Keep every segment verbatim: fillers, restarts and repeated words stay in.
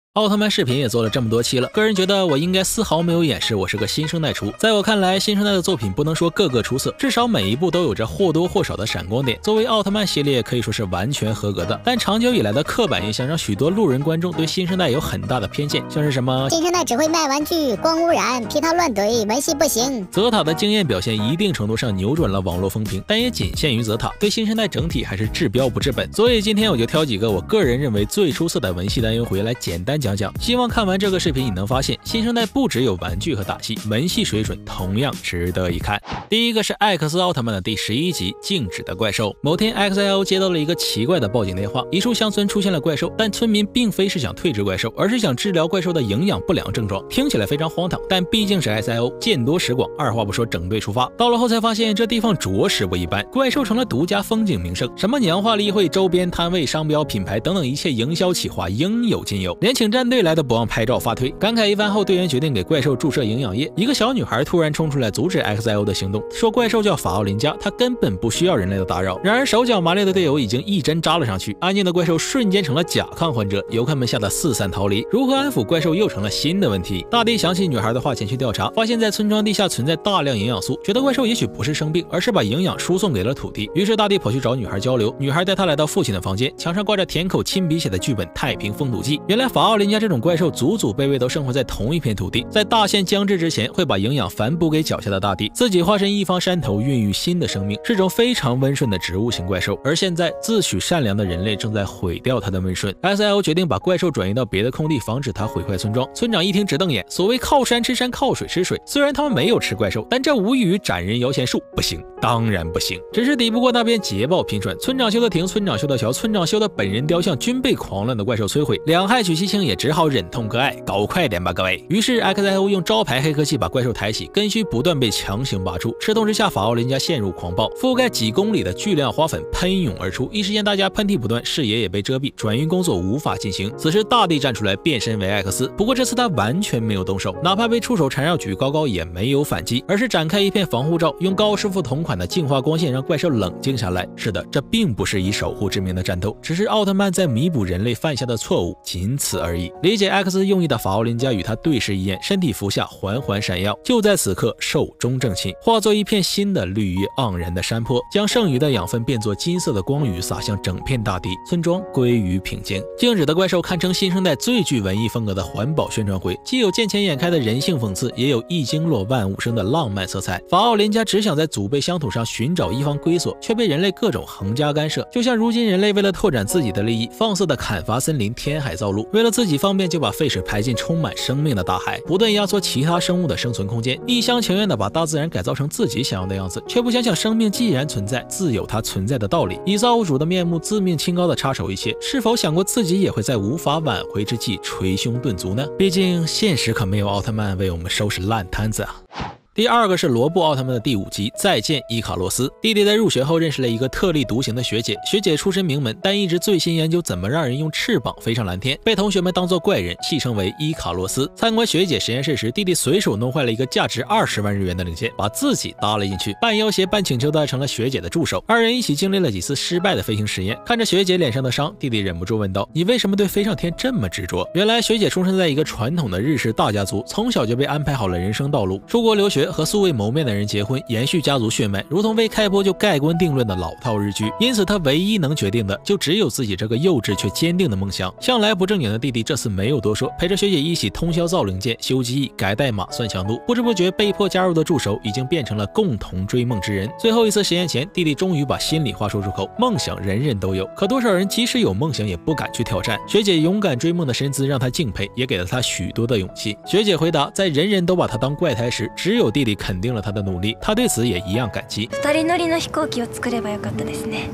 奥特曼视频也做了这么多期了，个人觉得我应该丝毫没有掩饰我是个新生代厨。在我看来，新生代的作品不能说个个出色，至少每一部都有着或多或少的闪光点。作为奥特曼系列可以说是完全合格的，但长久以来的刻板印象让许多路人观众对新生代有很大的偏见，像是什么新生代只会卖玩具、光污染、皮套乱怼、文戏不行。 泽塔的惊艳表现一定程度上扭转了网络风评，但也仅限于泽塔，对新生代整体还是治标不治本。所以今天我就挑几个我个人认为最出色的文戏单元回来简单讲讲，希望看。看完这个视频，你能发现新生代不只有玩具和打戏，文戏水准同样值得一看。第一个是艾克斯奥特曼的第十一集《静止的怪兽》。某天 X I O 接到了一个奇怪的报警电话，一处乡村出现了怪兽，但村民并非是想退治怪兽，而是想治疗怪兽的营养不良症状。听起来非常荒唐，但毕竟是 X I O， 见多识广，二话不说整队出发。到了后才发现这地方着实不一般，怪兽成了独家风景名胜，什么娘化例会、周边摊位、商标、品牌等等一切营销企划应有尽有，连请战队来都不忘拍照发推。感慨一番后，队员决定给怪兽注射营养液。一个小女孩突然冲出来阻止 X I O 的行动，说怪兽叫法奥林加，他根本不需要人类的打扰。然而手脚麻利的队友已经一针扎了上去，安静的怪兽瞬间成了甲亢患者，游客们吓得四散逃离。如何安抚怪兽又成了新的问题。大地想起女孩的话前去调查，发现在村庄地下存在大量营养素，觉得怪兽也许不是生病，而是把营养输送给了土地。于是大地跑去找女孩交流，女孩带他来到父亲的房间，墙上挂着甜口亲笔写的剧本《太平风土记》。原来法奥林加这种怪兽祖祖辈辈都生活在同一片土地，在大限将至之前会把营养反哺给脚下的大地，自己化身一方山头孕育新的生命，是种非常温顺的植物型怪兽。而现在自诩善良的人类正在毁掉它的温顺。 S I O 决定把怪兽转移到别的空地，防止它毁坏村庄。村长一听直瞪眼，所谓靠山吃山靠水吃水，虽然他们没有吃怪兽，但这无异于斩人摇钱树，不行，当然不行。只是抵不过那边捷报频传，村长修的亭、村长修的桥、村长修的本人雕像均被狂乱的怪兽摧毁，两害取其轻，也只好忍痛割爱，搞快点吧各位。于是 X I O 用招牌黑科技把怪兽抬起，根须不断被强行拔出。吃痛之下，法奥林加陷入狂暴，覆盖几公里的巨量花粉喷涌而出，一时间大家喷嚏不断，视野也被遮蔽，转运工作无法进行。此时大地站出来变身为艾克斯，不过这次他完全没有动手，哪怕被触手缠绕举高高也没有反击，而是展开一片防护罩，用高师傅同款的净化光线让怪兽冷静下来。是的，这并不是以守护之名的战斗，只是奥特曼在弥补人类犯下的错误，仅此而已。理解 X 用意的法奥林加与他对视一眼，身体伏下缓缓闪耀。就在此刻，寿终正寝，化作一片新的绿叶盎然的山坡，将剩余的养分变作金色的光雨洒向整片大地，村庄归于平静。静止的怪兽堪称新生代最具文艺风格的环保宣传会，既有见钱眼开的人性讽刺，也有一经落万物生的浪漫色彩。法奥林加只想在祖辈乡土上寻找一方归所，却被人类各种横加干涉。就像如今人类为了拓展自己的利益，放肆的砍伐森林、填海造陆，为了自己方便就把废水排进充满生命的大海，不断压缩其他生物的生存空间，一厢情愿的把大自然改造成自己想要的样子，却不想想生命既然存在，自有它存在的道理。以造物主的面目自命清高的插手一切，是否想过自己也会在无法挽回之际捶胸顿足呢？毕竟现实可没有奥特曼为我们收拾烂摊子啊。第二个是罗布奥特曼的第五集《再见伊卡洛斯》。弟弟在入学后认识了一个特立独行的学姐，学姐出身名门，但一直醉心研究怎么让人用翅膀飞上蓝天，被同学们当作怪人，戏称为伊卡洛斯。参观学姐实验室时，弟弟随手弄坏了一个价值二十万日元的零件，把自己搭了进去，半要挟半请求的成了学姐的助手。二人一起经历了几次失败的飞行实验，看着学姐脸上的伤，弟弟忍不住问道：“你为什么对飞上天这么执着？”原来学姐出生在一个传统的日式大家族，从小就被安排好了人生道路，出国留学，和素未谋面的人结婚，延续家族血脉，如同未开播就盖棺定论的老套日剧。因此他唯一能决定的就只有自己这个幼稚却坚定的梦想。向来不正经的弟弟这次没有多说，陪着学姐一起通宵造零件、修机翼、改代码、算强度。不知不觉被迫加入的助手已经变成了共同追梦之人。最后一次实验前，弟弟终于把心里话说出口：梦想人人都有，可多少人即使有梦想也不敢去挑战。学姐勇敢追梦的身姿让他敬佩，也给了他许多的勇氣。学姐回答，在人人都把他当怪胎时，只有弟弟肯定了他的努力，他对此也一样感激。 二人乗りの飛行機を作ればよかったですね。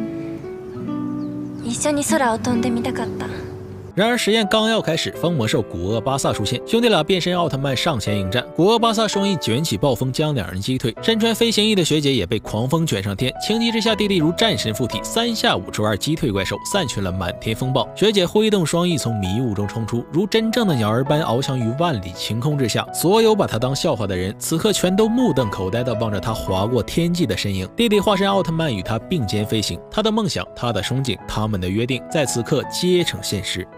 一緒に空を飛んでみたかった。 然而实验刚要开始，风魔兽古厄巴萨出现，兄弟俩变身奥特曼上前迎战。古厄巴萨双翼卷起暴风，将两人击退。身穿飞行衣的学姐也被狂风卷上天，情急之下，弟弟如战神附体，三下五除二击退怪兽，散去了满天风暴。学姐挥动双翼从迷雾中冲出，如真正的鸟儿般翱翔于万里晴空之下。所有把她当笑话的人，此刻全都目瞪口呆地望着她划过天际的身影。弟弟化身奥特曼与她并肩飞行，他的梦想，他的憧憬，他们的约定，在此刻皆成现实。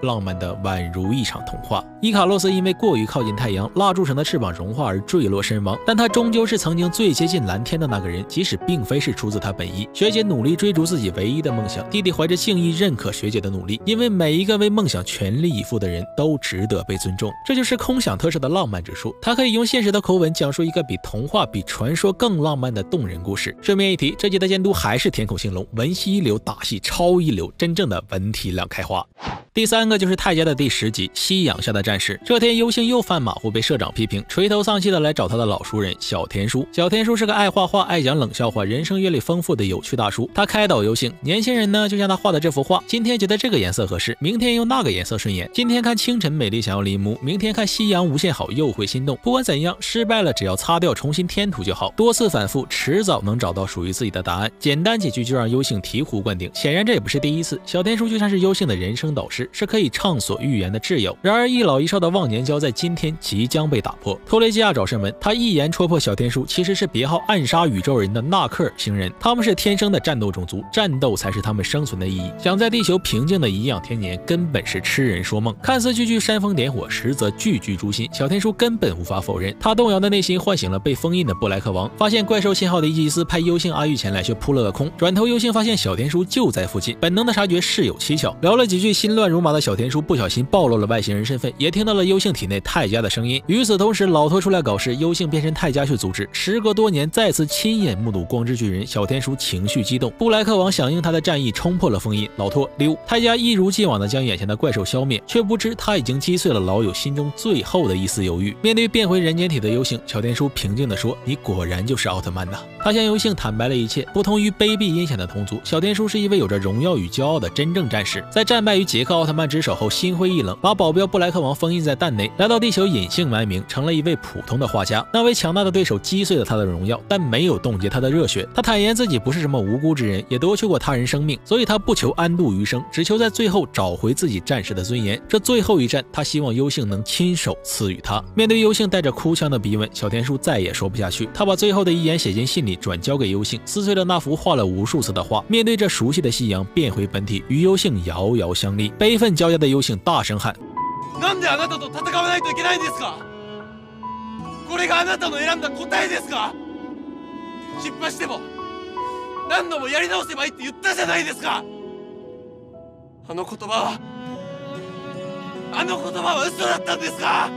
浪漫的宛如一场童话。伊卡洛斯因为过于靠近太阳，蜡烛城的翅膀融化而坠落身亡，但他终究是曾经最接近蓝天的那个人，即使并非是出自他本意。学姐努力追逐自己唯一的梦想，弟弟怀着敬意认可学姐的努力，因为每一个为梦想全力以赴的人都值得被尊重。这就是空想特摄的浪漫之处，它可以用现实的口吻讲述一个比童话、比传说更浪漫的动人故事。顺便一提，这集的监督还是田口信隆，文戏一流，打戏超一流，真正的文体两开花。第三个就是太家的第十集《夕阳下的战士》。这天，优幸又犯马虎，被社长批评，垂头丧气的来找他的老熟人小田叔。小田叔是个爱画画、爱讲冷笑话、人生阅历丰富的有趣大叔。他开导优幸，年轻人呢，就像他画的这幅画，今天觉得这个颜色合适，明天用那个颜色顺眼。今天看清晨美丽想要临摹，明天看夕阳无限好又会心动。不管怎样，失败了只要擦掉，重新添涂就好。多次反复，迟早能找到属于自己的答案。简单几句就让优幸醍醐灌顶。显然这也不是第一次，小田叔就像是优幸的人生导师，是可以畅所欲言的挚友。然而一老一少的忘年交在今天即将被打破。托雷基亚找上门，他一言戳破小田叔其实是别号暗杀宇宙人的纳克尔星人，他们是天生的战斗种族，战斗才是他们生存的意义。想在地球平静的颐养天年，根本是痴人说梦。看似句句煽风点火，实则句句诛心。小田叔根本无法否认，他动摇的内心唤醒了被封印的布莱克王。发现怪兽信号的伊吉斯派优幸阿玉前来，却扑了个空。转头优幸发现小田叔就在附近，本能的察觉事有蹊跷。聊了几句，心乱如麻的小田叔不小心暴露了外星人身份，也听到了优幸体内泰迦的声音。与此同时，老托出来搞事，优幸变身泰迦去阻止。时隔多年，再次亲眼目睹光之巨人，小田叔情绪激动。布莱克王响应他的战役，冲破了封印。老托溜，泰迦一如既往的将眼前的怪兽消灭，却不知他已经击碎了老友心中最后的一丝犹豫。面对变回人间体的优幸，小田叔平静地说：“你果然就是奥特曼呐。”他向优幸坦白了一切。不同于卑鄙阴险的同族，小田叔是一位有着荣耀与骄傲的真正战士。在战败于杰克奥特曼之手后，心灰意冷，把保镖布莱克王封印在蛋内，来到地球隐姓埋名，成了一位普通的画家。那位强大的对手击碎了他的荣耀，但没有冻结他的热血。他坦言自己不是什么无辜之人，也夺去过他人生命，所以他不求安度余生，只求在最后找回自己战士的尊严。这最后一战，他希望优幸能亲手赐予他。面对优幸带着哭腔的逼问，小田叔再也说不下去，他把最后的遗言写进信里，转交给优幸，撕碎了那幅画了无数次的画。面对这熟悉的夕阳，变回本体，与优幸遥遥相立。悲愤交加的优幸大声喊： なんであなたと戦わないといけないんですか？これがあなたの選んだ答えですか？失敗しても何度もやり直せばいいって言ったじゃないですか。あの言葉はあの言葉は嘘だったんですか？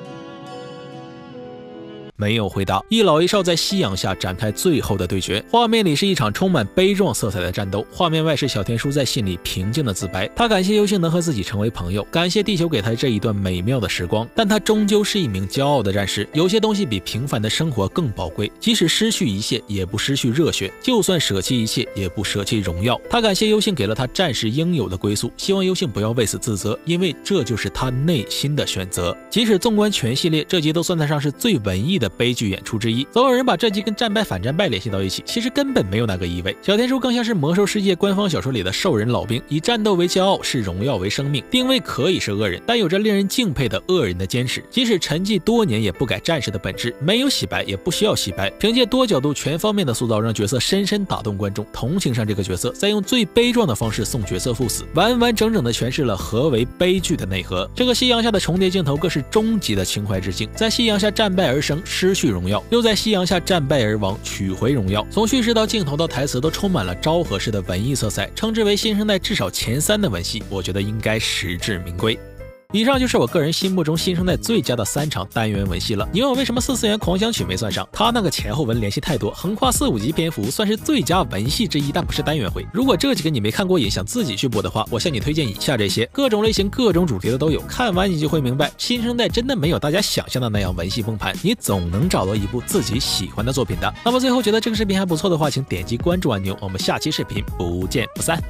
没有回答。一老一少在夕阳下展开最后的对决，画面里是一场充满悲壮色彩的战斗，画面外是小田叔在信里平静的自白。他感谢优幸能和自己成为朋友，感谢地球给他这一段美妙的时光，但他终究是一名骄傲的战士。有些东西比平凡的生活更宝贵，即使失去一切也不失去热血，就算舍弃一切也不舍弃荣耀。他感谢优幸给了他战士应有的归宿，希望优幸不要为此自责，因为这就是他内心的选择。即使纵观全系列，这集都算得上是最文艺的悲剧演出之一。总有人把这集跟战败反战败联系到一起，其实根本没有那个意味。小田叔更像是魔兽世界官方小说里的兽人老兵，以战斗为骄傲，视荣耀为生命，定位可以是恶人，但有着令人敬佩的恶人的坚持。即使沉寂多年也不改战士的本质，没有洗白也不需要洗白，凭借多角度全方面的塑造，让角色深深打动观众，同情上这个角色，再用最悲壮的方式送角色赴死，完完整整的诠释了何为悲剧的内核。这个夕阳下的重叠镜头更是终极的情怀致敬，在夕阳下战败而生，失去荣耀，又在夕阳下战败而亡，取回荣耀。从叙事到镜头到台词都充满了昭和式的文艺色彩，称之为新生代至少前三的文戏，我觉得应该实至名归。以上就是我个人心目中新生代最佳的三场单元文戏了。你问我为什么四次元狂想曲没算上？它那个前后文联系太多，横跨四五集篇幅，算是最佳文戏之一，但不是单元回。如果这几个你没看过瘾，想自己去播的话，我向你推荐以下这些，各种类型、各种主题的都有。看完你就会明白，新生代真的没有大家想象的那样文戏崩盘，你总能找到一部自己喜欢的作品的。那么最后觉得这个视频还不错的话，请点击关注按钮，我们下期视频不见不散。